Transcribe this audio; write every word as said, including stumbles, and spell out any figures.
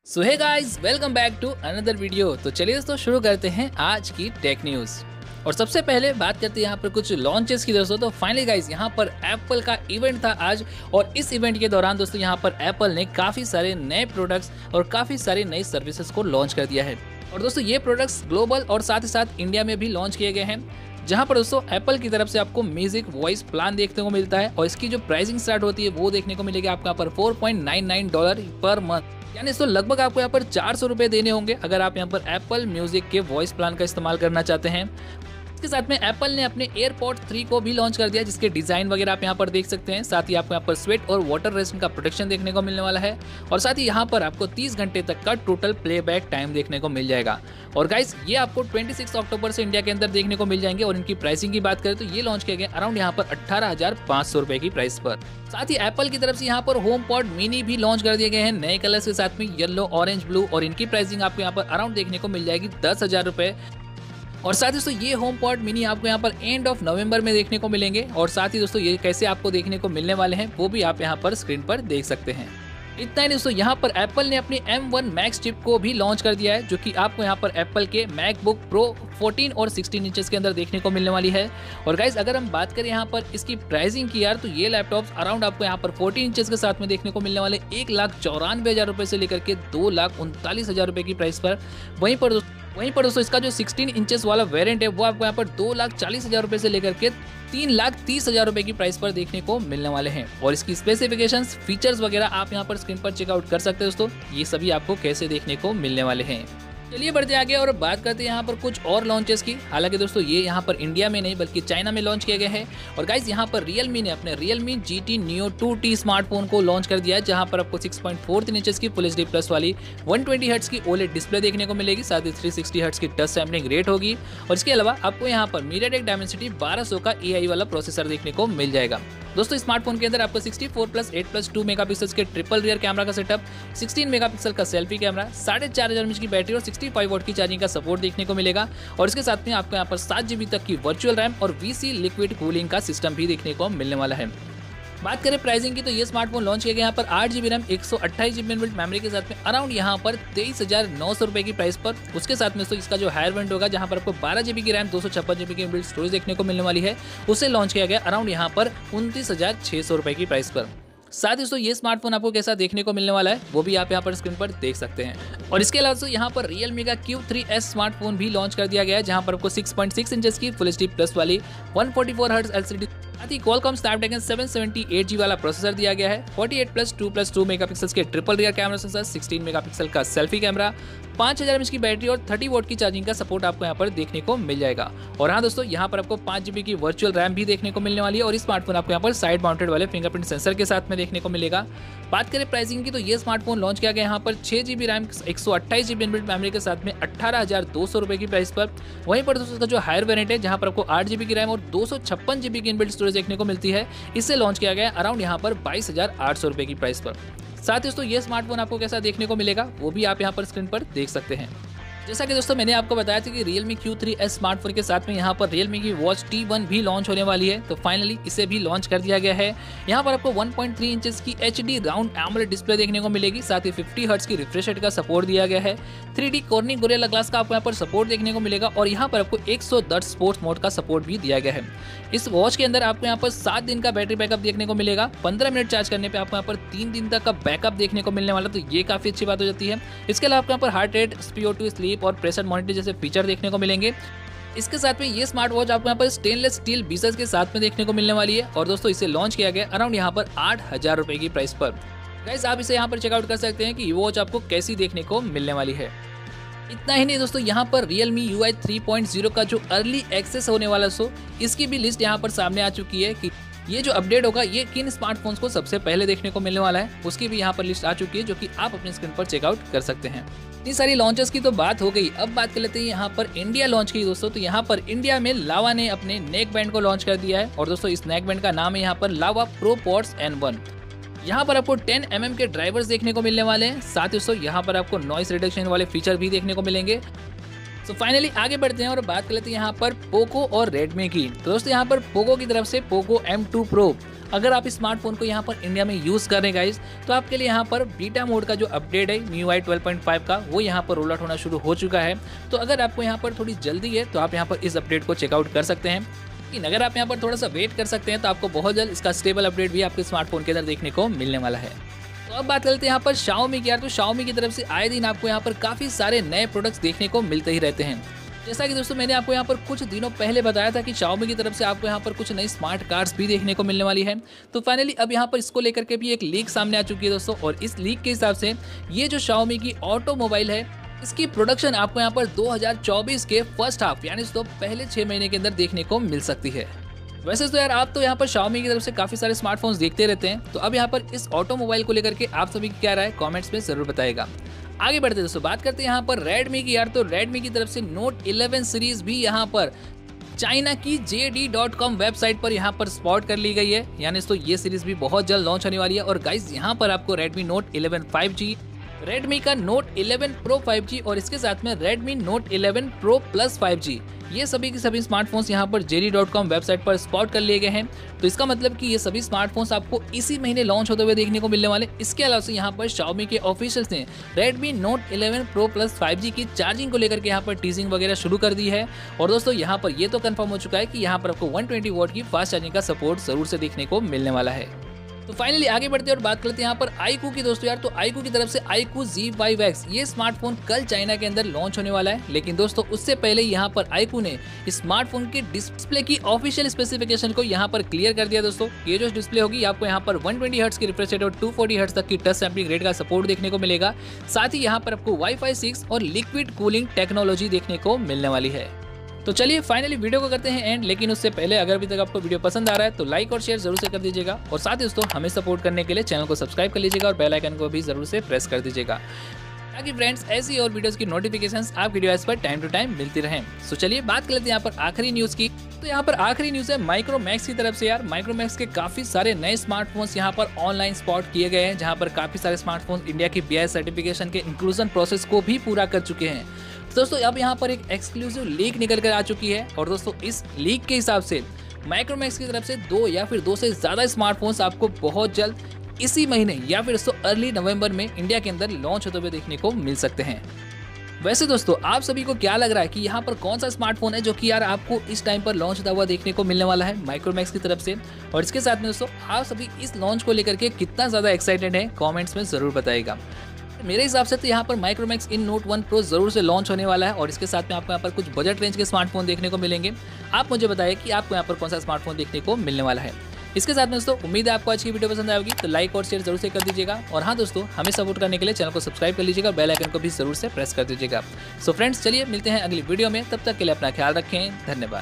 So hey guys, welcome back to another video. तो चलिए दोस्तों शुरू करते हैं आज की टेक न्यूज़। और सबसे पहले बात करते हैं यहाँ पर कुछ लॉन्चेस की दोस्तों। तो फाइनली गाइस यहाँ पर एप्पल का इवेंट था आज, और इस इवेंट के दौरान दोस्तों यहाँ पर एप्पल ने काफ़ी सारे नए प्रोडक्ट्स और काफ़ी सारी नई सर्विसेज को लॉन्च कर दिया है। और दोस्तों ये प्रोडक्ट्स ग्लोबल और साथ ही साथ इंडिया में भी लॉन्च किए गए हैं, जहां पर दोस्तों एप्पल की तरफ से आपको म्यूजिक वॉइस प्लान देखने को मिलता है, और इसकी जो प्राइसिंग स्टार्ट होती है वो देखने को मिलेगी आपको यहाँ पर four point nine nine dollar per month, यानी दोस्तों लगभग आपको यहाँ पर चार सौ रुपए देने होंगे अगर आप यहाँ पर एप्पल म्यूजिक के वॉइस प्लान का इस्तेमाल करना चाहते हैं। इसके साथ में एप्पल ने अपने एयरपॉड थ्री को भी लॉन्च कर दिया, जिसके डिजाइन वगैरह आप यहाँ पर देख सकते हैं। साथ ही आपको यहाँ पर स्वेट और वाटर रेजिस्टेंट का प्रोटेक्शन देखने को मिलने वाला है, और साथ ही यहाँ पर आपको तीस घंटे तक का टोटल प्लेबैक टाइम देखने को मिल जाएगा। और गाइस ये आपको छब्बीस अक्टूबर से इंडिया के अंदर देखने को मिल जाएंगे। और इनकी प्राइसिंग की बात करें तो ये लॉन्च किए गए अराउंड यहाँ पर अट्ठारह हजार पाँच सौ रुपए की प्राइस पर। साथ ही एप्पल की तरफ से यहाँ पर होम पॉड मिनी भी लॉन्च कर दिए गए हैं नए कलर्स के साथ में, येलो, ऑरेंज, ब्लू, और इनकी प्राइसिंग आपको यहाँ पर अराउंड देखने को मिल जाएगी दस हजार रुपए। और साथ ही दोस्तों ये होम पॉड मिनी आपको यहाँ पर एंड ऑफ नवंबर में देखने को मिलेंगे। और साथ ही दोस्तों ये कैसे आपको देखने को मिलने वाले हैं वो भी आप यहाँ पर स्क्रीन पर देख सकते हैं। इतना ही दोस्तों यहाँ पर एप्पल ने अपनी एम वन मैक्स चिप को भी लॉन्च कर दिया है, जो कि आपको यहाँ पर एप्पल के मैकबुक प्रो चौदह और सोलह इंचेस के अंदर देखने को मिलने वाली है। और गाइज अगर हम बात करें यहाँ पर इसकी प्राइसिंग की यार, तो ये लैपटॉप अराउंड आपको यहाँ पर चौदह इंचेस के साथ में देखने को मिलने वाले एक लाख चौरानवे हजार रुपए से लेकर के दो लाख उनतालीस हजार रुपए की प्राइस पर। वहीं पर वहीं पर दोस्तों इसका जो सोलह इंचेस वाला वेरिएंट है वो आपको यहाँ पर दो लाख चालीस हजार रुपए से लेकर के तीन लाख तीस हजार रुपए की प्राइस पर देखने को मिलने वाले हैं। और इसकी स्पेसिफिकेशंस, फीचर्स वगैरह आप यहाँ पर स्क्रीन पर चेकआउट कर सकते हैं दोस्तों, ये सभी आपको कैसे देखने को मिलने वाले हैं। चलिए बढ़ते आगे और बात करते हैं यहाँ पर कुछ और लॉन्चेस की। हालांकि दोस्तों ये यहाँ पर इंडिया में नहीं बल्कि चाइना में लॉन्च किए गए हैं। और गाइज यहाँ पर Realme ने अपने Realme G T Neo two T smartphone को लॉन्च कर दिया है, जहाँ पर आपको सिक्स पॉइंट फोर इंचेस की फुल एच डी प्लस वाली वन ट्वेंटी हर्ट्ज की ओलेड डिस्प्ले देखने को मिलेगी। साथ ही थ्री सिक्सटी हर्ट्ज की टच सैंपलिंग रेट होगी, और इसके अलावा आपको यहाँ पर MediaTek Dimensity बारह सौ का ए आई वाला प्रोसेसर देखने को मिल जाएगा। दोस्तों स्मार्टफोन के अंदर आपको sixty four plus eight plus two megapixel के ट्रिपल रियर कैमरा का सेटअप, सिक्सटीन मेगापिक्सल का सेल्फी कैमरा, साढ़े चार हजार एमएच की बैटरी और सिक्सटी फाइव वॉट की चार्जिंग का सपोर्ट देखने को मिलेगा। और इसके साथ में आपको यहाँ पर सात जीबी तक की वर्चुअल रैम और वीसी लिक्विड कूलिंग का सिस्टम भी देखने को मिलने वाला है। बात करें प्राइसिंग की, तो ये स्मार्टफोन लॉन्च किया गया यहाँ पर आठ जीबी रैम एक सौ अट्ठाईस जीबी इनबिल्ट मेमोरी के साथ में अराउंड यहाँ पर तेईस हजार नौ सौ रुपए की प्राइस पर। उसके साथ में तो इसका जो हायर वेरिएंट होगा, जहाँ पर आपको बारह जीबी की रैम दो सौ छप्पन जीबी की इनबिल्ट स्टोरेज देखने को मिलने वाली है, उसे लॉन्च किया गया अराउंड यहाँ पर उनतीस हजार छह सौ रुपए की प्राइस पर। साथ ही दोस्तों ये स्मार्टफोन आपको कैसा देखने को मिलने वाला है वो भी आप यहाँ पर स्क्रीन पर देख सकते हैं। और इसके अलावा यहाँ पर Realme का क्यू थ्री एस स्मार्टफोन भी लॉन्च कर दिया गया है, जहाँ पर आपको सिक्स पॉइंट सिक्स इंचेस की फुल एच डी प्लस वाली one forty four hertz LCD, साथ ही Qualcomm Snapdragon seven seventy eight G वाला प्रोसेसर दिया गया है, forty eight plus two plus two megapixel के triple rear camera sensor, sixteen megapixel का सेल्फी कैमरा, पाँच हजार एमएच की बैटरी और थर्टी वोट की चार्जिंग का सपोर्ट आपको यहाँ पर देखने को मिल जाएगा। और हाँ दोस्तों यहाँ पर आपको पाँच जीबी की वर्चुअल रैम भी देखने को मिलने वाली है, और इस स्मार्टफोन आपको यहाँ पर साइड माउंटेड वाले फिंगरप्रिंट सेंसर के साथ में देखने को मिलेगा। बात करें प्राइसिंग की, तो ये स्मार्टफोन लॉन्च किया गया यहाँ पर छह जीबी रैम एक सौ अट्ठाईस जीबी इनबिल्ट मेमोरी के साथ में अट्ठारह हजार दो सौ रुपए की प्राइस पर। वहीं पर दोस्तों इसका जो हायर वेरिएंट है, जहाँ पर आपको आठ जीबी की रैम और दो सौ छप्पन जीबी की इनबिल्ट स्टोरेज देखने को मिलती है, इसे लॉन्च किया गया अराउंड यहाँ पर बाईस हजार आठ सौ रुपए की प्राइस पर। साथ ही दोस्तों ये स्मार्टफोन आपको कैसा देखने को मिलेगा वो भी आप यहाँ पर स्क्रीन पर देख सकते हैं। जैसा कि दोस्तों मैंने आपको बताया था कि Realme Q three S smartphone के साथ में यहाँ पर Realme की Watch टी वन भी लॉन्च होने वाली है, तो फाइनली इसे भी लॉन्च कर दिया गया है। यहाँ पर आपको वन पॉइंट थ्री इंचेस की H D round AMOLED display देखने को मिलेगी, साथ ही फिफ्टी हर्ट्ज की रिफ्रेश रेट का सपोर्ट दिया गया है। Three D Corning Gorilla glass का आपको यहाँ पर सपोर्ट देखने को मिलेगा, और यहाँ पर आपको एक सौ दस स्पोर्ट्स मोड का सपोर्ट भी दिया गया है। इस वॉच के अंदर आपको यहाँ पर सात दिन का बैटरी बैकअप देखने को मिलेगा, पंद्रह मिनट चार्ज करने पर आपको यहाँ पर तीन दिन तक का बैकअप देखने को मिलने वाला, तो ये काफी अच्छी बात हो जाती है। इसके अलावा आपको यहाँ पर heart rate, S P O two, sleep और प्रेशर मॉनिटर जैसे फीचर देखने को मिलेंगे। इसके साथ में ये स्मार्ट वॉच आपको यहाँ पर स्टेनलेस स्टील बीसस के साथ में देखने को मिलने वाली है, और दोस्तों इसे लॉन्च किया गया अराउंड यहाँ पर आठ हजार रुपए की प्राइस पर। गाइस आप इसे यहाँ पर चेकआउट कर सकते हैं कि ये वॉच आपको कैसी देखने को मिलने वाली है। इतना ही नहीं दोस्तों, यहाँ पर Realme U I three point zero का जो अर्ली एक्सेस होने वाला सो इसकी भी लिस्ट यहाँ पर सामने आ चुकी है कि ये जो अपडेट होगा ये किन स्मार्टफोन्स को सबसे पहले देखने को मिलने वाला है, उसकी भी यहाँ पर लिस्ट आ चुकी है, जो कि आप अपने स्क्रीन पर चेकआउट कर सकते हैं। इतनी सारी लॉन्चेस की तो बात हो गई, अब बात कर लेते हैं यहाँ पर इंडिया लॉन्च की दोस्तों। तो यहाँ पर इंडिया में लावा ने अपने नेक बैंड को लॉन्च कर दिया है, और दोस्तों इस नेक बैंड का नाम है यहाँ पर Lava pro pods N one. यहाँ पर आपको टेन एम एम के ड्राइवर्स देखने को मिलने वाले हैं, साथ ही दोस्तों यहाँ पर आपको नॉइस रिडक्शन वाले फीचर भी देखने को मिलेंगे। सो so फाइनली आगे बढ़ते हैं और बात कर लेते हैं यहाँ पर पोको और रेडमी की। तो दोस्तों यहाँ पर पोको की तरफ से पोको एम टू प्रो अगर आप इस स्मार्टफोन को यहाँ पर इंडिया में यूज़ कर रहे हैं गाइस, तो आपके लिए यहाँ पर बीटा मोड का जो अपडेट है M I U I twelve point five का, वो यहाँ पर रोल आउट होना शुरू हो चुका है। तो अगर आपको यहाँ पर थोड़ी जल्दी है तो आप यहाँ पर इस अपडेट को चेकआउट कर सकते हैं। लेकिन अगर आप यहाँ पर थोड़ा सा वेट कर सकते हैं तो आपको बहुत जल्द इसका स्टेबल अपडेट भी आपके स्मार्टफोन के अंदर देखने को मिलने वाला है। तो अब बात करते हैं यहाँ पर Xiaomi की यार। तो Xiaomi की तरफ से आए दिन आपको यहाँ पर काफ़ी सारे नए प्रोडक्ट्स देखने को मिलते ही रहते हैं। जैसा कि दोस्तों मैंने आपको यहाँ पर कुछ दिनों पहले बताया था कि Xiaomi की तरफ से आपको यहाँ पर कुछ नई स्मार्ट कार्स भी देखने को मिलने वाली है। तो फाइनली अब यहाँ पर इसको लेकर के भी एक लीक सामने आ चुकी है दोस्तों, और इस लीक के हिसाब से ये जो Xiaomi की ऑटोमोबाइल है, इसकी प्रोडक्शन आपको यहाँ पर दो हज़ार चौबीस के फर्स्ट हाफ यानी दोस्तों पहले छह महीने के अंदर देखने को मिल सकती है। वैसे तो यार आप तो यहाँ पर Xiaomi की तरफ से काफी सारे स्मार्टफोन्स देखते रहते हैं, तो अब यहाँ पर इस ऑटोमोबाइल को लेकर के आप सभी की क्या राय है कमेंट्स में जरूर बताएगा। आगे बढ़ते दोस्तों, बात करते हैं यहाँ पर Redmi की यार। तो Redmi की तरफ से Note इलेवन सीरीज भी यहाँ पर चाइना की J D dot com website पर यहाँ पर स्पॉट कर ली गई है, यानी तो ये सीरीज भी बहुत जल्द लॉन्च होने वाली है। और गाइस यहाँ पर आपको Redmi Note eleven five G, Redmi का Note eleven Pro five G और इसके साथ में Redmi Note eleven Pro Plus five G, ये सभी के सभी स्मार्टफोन्स यहाँ पर J D dot com website पर स्पॉट कर लिए गए हैं। तो इसका मतलब कि ये सभी स्मार्टफोन्स आपको इसी महीने लॉन्च होते हुए देखने को मिलने वाले। इसके अलावा से यहाँ पर Xiaomi के ऑफिशियल्स ने Redmi Note eleven Pro Plus five G की चार्जिंग को लेकर के यहाँ पर टीजिंग वगैरह शुरू कर दी है। और दोस्तों यहाँ पर ये तो कंफर्म हो चुका है कि यहाँ पर आपको वन ट्वेंटी वॉट की फास्ट चार्जिंग का सपोर्ट जरूर से देखने को मिलने वाला है। तो फाइनली आगे बढ़ते हैं और बात करते हैं यहाँ पर iQOO की दोस्तों यार। तो iQOO की तरफ से iQOO Z फाइव एक्स ये स्मार्टफोन कल चाइना के अंदर लॉन्च होने वाला है। लेकिन दोस्तों उससे पहले यहाँ पर iQOO ने इस स्मार्टफोन के डिस्प्ले की ऑफिशियल स्पेसिफिकेशन को यहाँ पर क्लियर कर दिया दोस्तों। ये जो डिस्प्ले होगी आपको यहाँ पर वन ट्वेंटी हर्ट्ज की रिफ्रेश रेट और टू फोर्टी हर्ट्ज तक की टच सैंपलिंग रेट का सपोर्ट देखने को मिलेगा। साथ ही यहाँ पर आपको वाईफाई सिक्स और लिक्विड कूलिंग टेक्नोलॉजी देखने को मिलने वाली है। तो चलिए फाइनली वीडियो को करते हैं एंड, लेकिन उससे पहले अगर अभी तक आपको वीडियो पसंद आ रहा है तो लाइक और शेयर जरूर से कर दीजिएगा। और साथ ही दोस्तों हमें सपोर्ट करने के लिए चैनल को सब्सक्राइब कर लीजिएगा और बेल आइकन को भी जरूर से प्रेस कर दीजिएगा, ताकि फ्रेंड्स ऐसी और वीडियोस की नोटिफिकेशंस आपकी डिवाइस पर टाइम टू टाइम मिलती रहें। तो चलिए बात कर लेते हैं यहाँ पर आखिरी न्यूज़ की। तो यहाँ पर आखिरी न्यूज़ है माइक्रोमैक्स की तरफ से यार। माइक्रोमैक्स के काफ़ी सारे नए स्मार्टफोन्स यहाँ पर ऑनलाइन स्पॉट किए गए हैं, जहाँ पर काफ़ी सारे स्मार्टफोन्स इंडिया की बी आई एस सर्टिफिकेशन के इंक्लूजन प्रोसेस को भी पूरा कर चुके हैं। तो दोस्तों अब यहाँ पर एक एक्सक्लूसिव लीक निकल कर आ चुकी है, और दोस्तों इस लीक के हिसाब से माइक्रोमैक्स की तरफ से दो या फिर दो से ज़्यादा स्मार्टफोन्स आपको बहुत जल्द इसी महीने या फिर दोस्तों अर्ली नवंबर में इंडिया के अंदर लॉन्च होते हुए देखने को मिल सकते हैं। वैसे दोस्तों आप सभी को क्या लग रहा है कि यहाँ पर कौन सा स्मार्टफोन है जो कि यार आपको इस टाइम पर लॉन्च होता हुआ देखने को मिलने वाला है माइक्रोमैक्स की तरफ से? और इसके साथ में दोस्तों आप सभी इस लॉन्च को लेकर के कितना ज़्यादा एक्साइटेड है कमेंट्स में ज़रूर बताइएगा। मेरे हिसाब से तो यहाँ पर Micromax in note one pro जरूर से लॉन्च होने वाला है, और इसके साथ में आपको यहाँ पर कुछ बजट रेंज के स्मार्टफोन देखने को मिलेंगे। आप मुझे बताइए कि आपको यहाँ पर कौन सा स्मार्टफोन देखने को मिलने वाला है। इसके साथ में दोस्तों उम्मीद है आपको आज की वीडियो पसंद आएगी, तो लाइक और शेयर जरूर से कर दीजिएगा। और हाँ दोस्तों हमें सपोर्ट करने के लिए चैनल को सब्सक्राइब कर लीजिएगा, बेल आइकन को भी जरूर से प्रेस कर दीजिएगा। सो फ्रेंड्स चलिए मिलते हैं अगली वीडियो में, तब तक के लिए अपना ख्याल रखें, धन्यवाद।